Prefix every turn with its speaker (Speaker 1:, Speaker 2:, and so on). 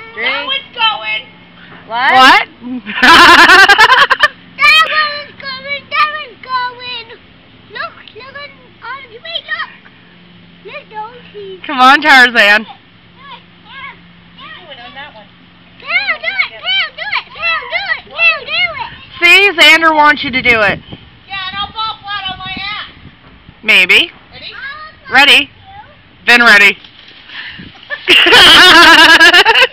Speaker 1: That one's going.
Speaker 2: What?
Speaker 1: What?
Speaker 3: That one's going. That one's going. Look on the way. Look. Look, don't see.
Speaker 1: Come on, Tarzan. See, Xander wants you to do it.
Speaker 2: Yeah, and I'll fall flat on my ass.
Speaker 1: Maybe.
Speaker 2: Ready?
Speaker 1: Ready? Then ready.